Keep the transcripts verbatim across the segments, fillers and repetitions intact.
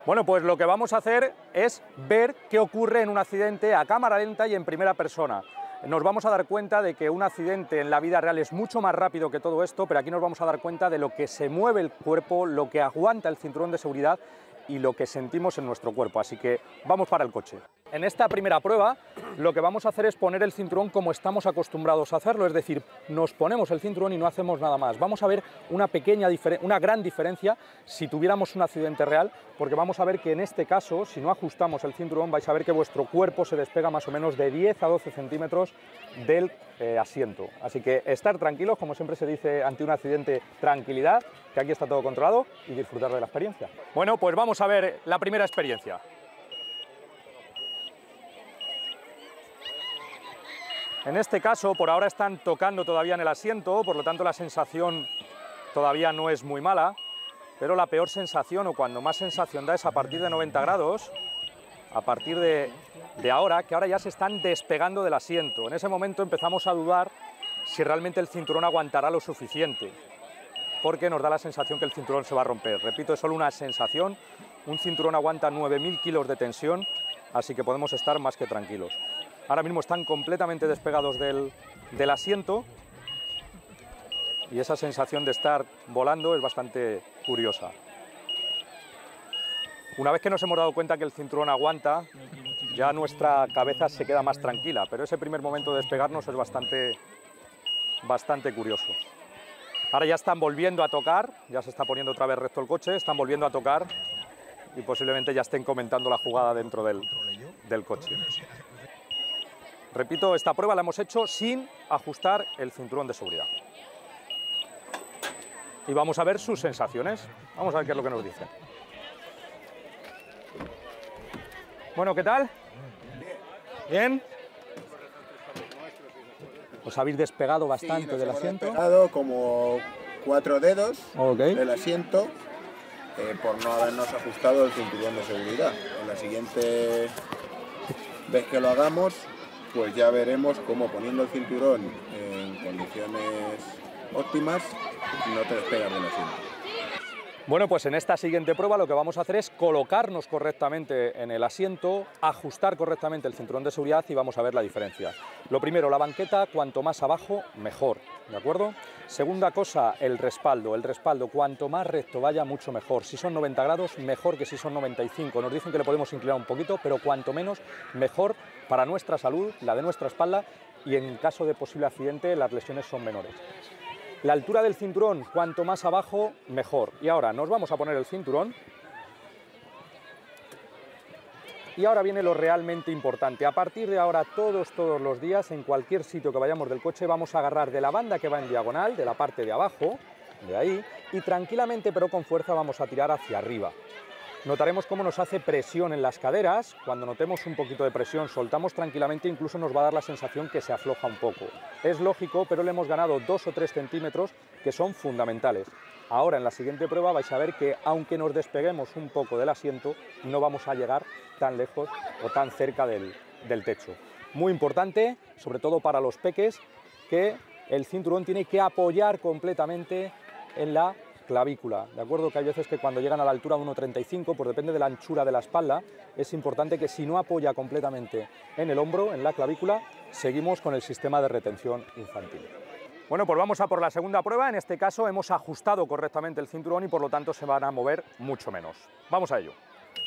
Bueno, pues lo que vamos a hacer es ver qué ocurre en un accidente a cámara lenta y en primera persona. Nos vamos a dar cuenta de que un accidente en la vida real es mucho más rápido que todo esto, pero aquí nos vamos a dar cuenta de lo que se mueve el cuerpo, lo que aguanta el cinturón de seguridad y lo que sentimos en nuestro cuerpo. Así que vamos para el coche. En esta primera prueba lo que vamos a hacer es poner el cinturón como estamos acostumbrados a hacerlo, es decir, nos ponemos el cinturón y no hacemos nada más. Vamos a ver una pequeña una gran diferencia si tuviéramos un accidente real, porque vamos a ver que en este caso, si no ajustamos el cinturón, vais a ver que vuestro cuerpo se despega más o menos de diez a doce centímetros del eh, asiento. Así que estar tranquilos, como siempre se dice ante un accidente, tranquilidad, que aquí está todo controlado y disfrutar de la experiencia. Bueno, pues vamos a ver la primera experiencia. En este caso, por ahora están tocando todavía en el asiento, por lo tanto la sensación todavía no es muy mala, pero la peor sensación, o cuando más sensación da, es a partir de noventa grados, a partir de, de ahora, que ahora ya se están despegando del asiento. En ese momento empezamos a dudar si realmente el cinturón aguantará lo suficiente, porque nos da la sensación que el cinturón se va a romper. Repito, es solo una sensación, un cinturón aguanta nueve mil kilos de tensión, así que podemos estar más que tranquilos. Ahora mismo están completamente despegados del, del asiento y esa sensación de estar volando es bastante curiosa. Una vez que nos hemos dado cuenta que el cinturón aguanta, ya nuestra cabeza se queda más tranquila, pero ese primer momento de despegarnos es bastante, bastante curioso. Ahora ya están volviendo a tocar, ya se está poniendo otra vez recto el coche, están volviendo a tocar y posiblemente ya estén comentando la jugada dentro del, del coche. Repito, esta prueba la hemos hecho sin ajustar el cinturón de seguridad. Y vamos a ver sus sensaciones. Vamos a ver qué es lo que nos dicen. Bueno, ¿qué tal? ¿Bien? ¿Os habéis despegado bastante sí, del asiento? Despegado como cuatro dedos okay. del asiento eh, por no habernos ajustado el cinturón de seguridad. En la siguiente vez que lo hagamos, pues ya veremos cómo poniendo el cinturón en condiciones óptimas no te despegas del asiento. Bueno, pues en esta siguiente prueba lo que vamos a hacer es colocarnos correctamente en el asiento, ajustar correctamente el cinturón de seguridad y vamos a ver la diferencia. Lo primero, la banqueta, cuanto más abajo, mejor, ¿de acuerdo? Segunda cosa, el respaldo. El respaldo, cuanto más recto vaya, mucho mejor. Si son noventa grados, mejor que si son noventa y cinco. Nos dicen que le podemos inclinar un poquito, pero cuanto menos, mejor para nuestra salud, la de nuestra espalda, y en caso de posible accidente, las lesiones son menores. La altura del cinturón, cuanto más abajo, mejor. Y ahora nos vamos a poner el cinturón. Y ahora viene lo realmente importante. A partir de ahora, todos, todos los días, en cualquier sitio que vayamos del coche, vamos a agarrar de la banda que va en diagonal, de la parte de abajo, de ahí, y tranquilamente, pero con fuerza, vamos a tirar hacia arriba. Notaremos cómo nos hace presión en las caderas. Cuando notemos un poquito de presión, soltamos tranquilamente, incluso nos va a dar la sensación que se afloja un poco. Es lógico, pero le hemos ganado dos o tres centímetros que son fundamentales. Ahora, en la siguiente prueba, vais a ver que, aunque nos despeguemos un poco del asiento, no vamos a llegar tan lejos o tan cerca del, del techo. Muy importante, sobre todo para los peques, que el cinturón tiene que apoyar completamente en la clavícula, ¿de acuerdo? Que hay veces que cuando llegan a la altura de uno treinta y cinco, pues depende de la anchura de la espalda, es importante que si no apoya completamente en el hombro, en la clavícula, seguimos con el sistema de retención infantil. Bueno, pues vamos a por la segunda prueba. En este caso hemos ajustado correctamente el cinturón y por lo tanto se van a mover mucho menos. Vamos a ello.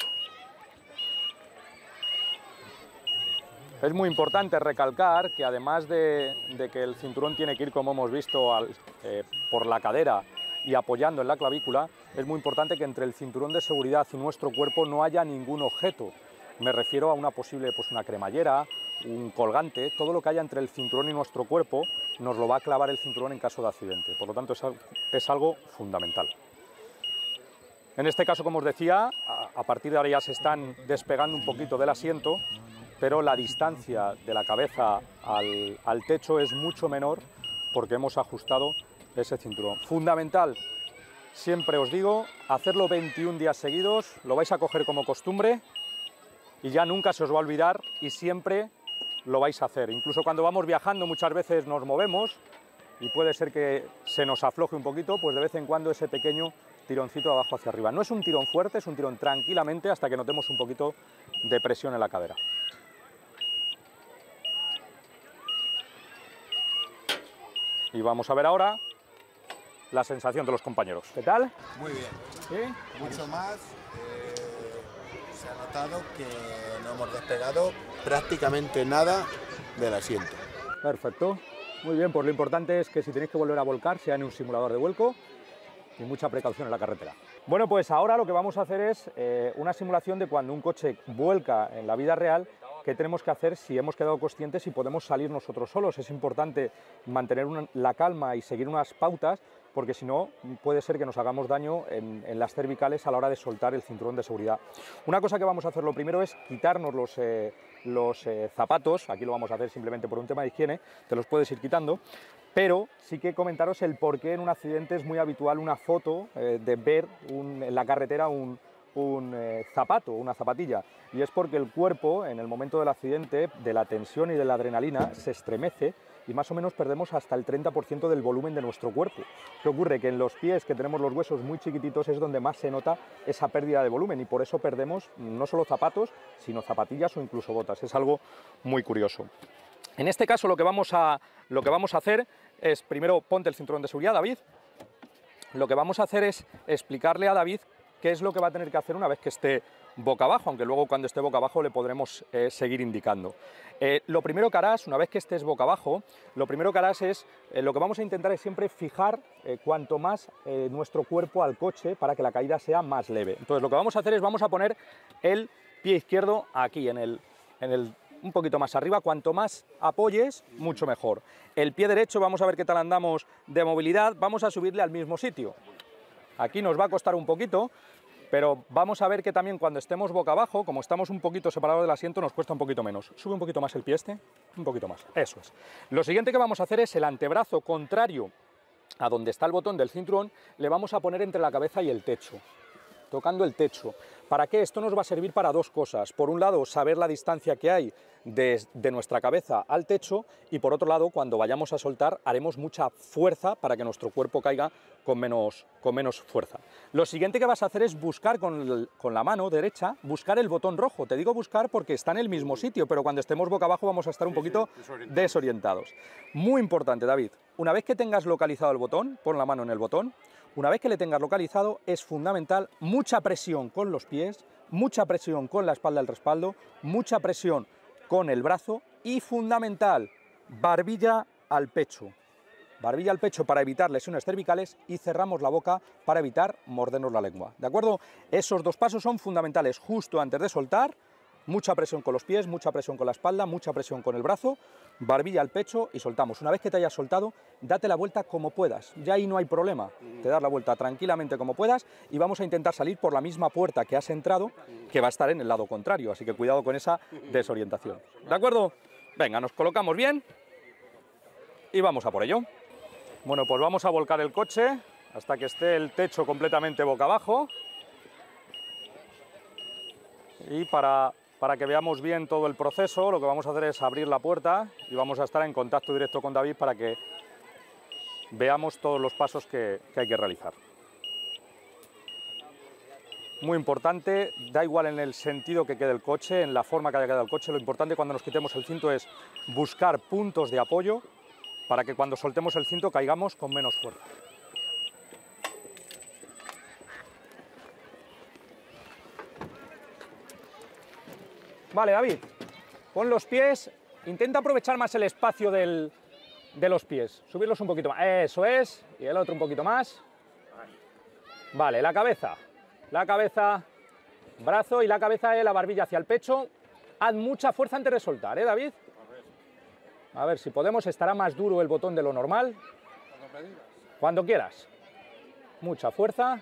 Es muy importante recalcar que además de, de que el cinturón tiene que ir, como hemos visto, al, eh, por la cadera y apoyando en la clavícula, es muy importante que entre el cinturón de seguridad y nuestro cuerpo no haya ningún objeto. Me refiero a una posible, pues una cremallera, un colgante, todo lo que haya entre el cinturón y nuestro cuerpo nos lo va a clavar el cinturón en caso de accidente. Por lo tanto, es, es algo fundamental. En este caso, como os decía, a, a partir de ahora ya se están despegando un poquito del asiento, pero la distancia de la cabeza al, al techo es mucho menor porque hemos ajustado ese cinturón. Fundamental, siempre os digo, hacerlo veintiún días seguidos, lo vais a coger como costumbre y ya nunca se os va a olvidar y siempre lo vais a hacer. Incluso cuando vamos viajando muchas veces nos movemos y puede ser que se nos afloje un poquito, pues de vez en cuando ese pequeño tironcito de abajo hacia arriba. No es un tirón fuerte, es un tirón tranquilamente hasta que notemos un poquito de presión en la cadera. Y vamos a ver ahora la sensación de los compañeros. ¿Qué tal? Muy bien. ¿Sí? Mucho más. Eh, se ha notado que no hemos despegado prácticamente nada del asiento. Perfecto. Muy bien, pues lo importante es que si tenéis que volver a volcar, sea en un simulador de vuelco y mucha precaución en la carretera. Bueno, pues ahora lo que vamos a hacer es eh, una simulación de cuando un coche vuelca en la vida real, qué tenemos que hacer si hemos quedado conscientes y podemos salir nosotros solos. Es importante mantener una, la calma y seguir unas pautas, porque si no puede ser que nos hagamos daño en, en las cervicales a la hora de soltar el cinturón de seguridad. Una cosa que vamos a hacer lo primero es quitarnos los, eh, los eh, zapatos. Aquí lo vamos a hacer simplemente por un tema de higiene, te los puedes ir quitando, pero sí que comentaros el por qué en un accidente es muy habitual una foto eh, de ver un, en la carretera un, un eh, zapato, una zapatilla, y es porque el cuerpo en el momento del accidente, de la tensión y de la adrenalina, se estremece y más o menos perdemos hasta el treinta por ciento del volumen de nuestro cuerpo. ¿Qué ocurre? Que en los pies, que tenemos los huesos muy chiquititos, es donde más se nota esa pérdida de volumen y por eso perdemos no solo zapatos, sino zapatillas o incluso botas. Es algo muy curioso. En este caso lo que vamos a, lo que vamos a hacer es, primero ponte el cinturón de seguridad, David. Lo que vamos a hacer es explicarle a David qué es lo que va a tener que hacer una vez que esté boca abajo, aunque luego cuando esté boca abajo le podremos eh, seguir indicando. Eh, lo primero que harás, una vez que estés boca abajo, lo primero que harás es, eh, lo que vamos a intentar es siempre fijar eh, cuanto más eh, nuestro cuerpo al coche para que la caída sea más leve. Entonces lo que vamos a hacer es, vamos a poner el pie izquierdo aquí, en el, en el, un poquito más arriba, cuanto más apoyes, mucho mejor. El pie derecho, vamos a ver qué tal andamos de movilidad, vamos a subirle al mismo sitio. Aquí nos va a costar un poquito, pero vamos a ver que también cuando estemos boca abajo, como estamos un poquito separados del asiento, nos cuesta un poquito menos. Sube un poquito más el pie este, un poquito más, eso es. Lo siguiente que vamos a hacer es el antebrazo contrario a donde está el botón del cinturón, le vamos a poner entre la cabeza y el techo, tocando el techo. ¿Para qué? Esto nos va a servir para dos cosas. Por un lado, saber la distancia que hay de, de nuestra cabeza al techo, y por otro lado, cuando vayamos a soltar, haremos mucha fuerza para que nuestro cuerpo caiga con menos, con menos fuerza. Lo siguiente que vas a hacer es buscar con, el, con la mano derecha, buscar el botón rojo. Te digo buscar porque está en el mismo sitio, pero cuando estemos boca abajo vamos a estar un sí, poquito sí, desorientados. desorientados. Muy importante, David, una vez que tengas localizado el botón, pon la mano en el botón. Una vez que le tengas localizado, es fundamental mucha presión con los pies, mucha presión con la espalda del respaldo, mucha presión con el brazo y, fundamental, barbilla al pecho. Barbilla al pecho para evitar lesiones cervicales y cerramos la boca para evitar mordernos la lengua. ¿De acuerdo? Esos dos pasos son fundamentales justo antes de soltar. Mucha presión con los pies, mucha presión con la espalda, mucha presión con el brazo, barbilla al pecho y soltamos. Una vez que te hayas soltado, date la vuelta como puedas. Ya ahí no hay problema. Te das la vuelta tranquilamente como puedas y vamos a intentar salir por la misma puerta que has entrado, que va a estar en el lado contrario. Así que cuidado con esa desorientación. ¿De acuerdo? Venga, nos colocamos bien y vamos a por ello. Bueno, pues vamos a volcar el coche hasta que esté el techo completamente boca abajo. Y para... Para que veamos bien todo el proceso, lo que vamos a hacer es abrir la puerta y vamos a estar en contacto directo con David para que veamos todos los pasos que, que hay que realizar. Muy importante, da igual en el sentido que quede el coche, en la forma que haya quedado el coche, lo importante cuando nos quitemos el cinto es buscar puntos de apoyo para que cuando soltemos el cinto caigamos con menos fuerza. Vale, David, pon los pies, intenta aprovechar más el espacio del, de los pies, subirlos un poquito más, eso es, y el otro un poquito más. Vale, la cabeza, la cabeza, brazo y la cabeza de la barbilla hacia el pecho. Haz mucha fuerza antes de soltar, ¿eh, David? A ver si podemos, estará más duro el botón de lo normal. Cuando quieras. Mucha fuerza.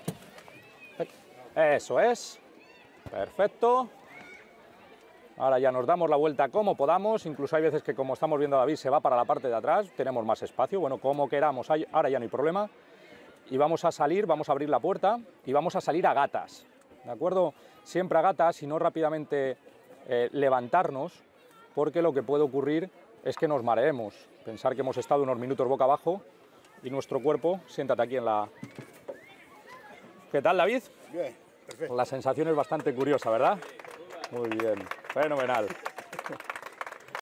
Eso es, perfecto. Ahora ya nos damos la vuelta como podamos, incluso hay veces que, como estamos viendo a David, se va para la parte de atrás, tenemos más espacio, bueno, como queramos, ahora ya no hay problema. Y vamos a salir, vamos a abrir la puerta y vamos a salir a gatas, ¿de acuerdo? Siempre a gatas y no rápidamente eh, levantarnos, porque lo que puede ocurrir es que nos mareemos. Pensar que hemos estado unos minutos boca abajo y nuestro cuerpo, siéntate aquí en la, ¿Qué tal, David? Bien, perfecto. La sensación es bastante curiosa, ¿verdad? Muy bien, fenomenal.